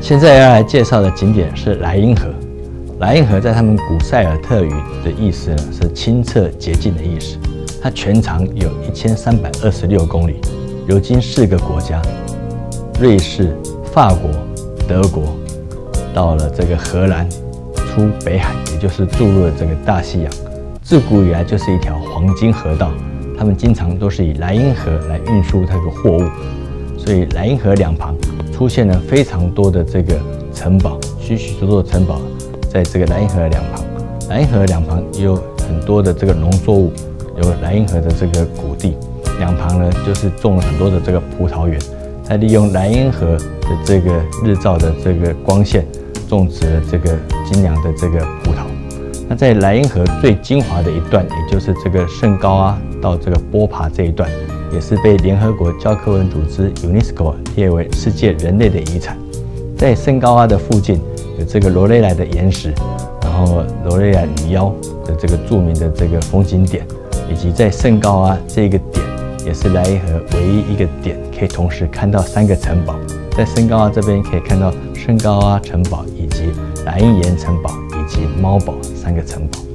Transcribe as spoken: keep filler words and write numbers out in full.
现在要来介绍的景点是莱茵河。莱茵河在他们古塞尔特语的意思呢是清澈洁净的意思。它全长有一千三百二十六公里，流经四个国家：瑞士、法国、德国，到了这个荷兰，出北海，也就是注入了这个大西洋。自古以来就是一条黄金河道，他们经常都是以莱茵河来运输这个货物，所以莱茵河两旁出现了非常多的这个城堡，许许多多的城堡在这个莱茵河的两旁。莱茵河两旁也有很多的这个农作物，有莱茵河的这个谷地，两旁呢就是种了很多的这个葡萄园，再利用莱茵河的这个日照的这个光线，种植了这个精良的这个葡萄。那在莱茵河最精华的一段，也就是这个圣高阿到这个波爬这一段，也是被联合国教科文组织 UNESCO 列为世界人类的遗产。在圣高阿的附近有这个罗雷莱的岩石，然后罗雷莱女妖的这个著名的这个风景点，以及在圣高阿这个点，也是莱茵河唯一一个点可以同时看到三个城堡。在圣高阿这边可以看到圣高阿城堡以及莱茵岩城堡以及猫堡三个城堡。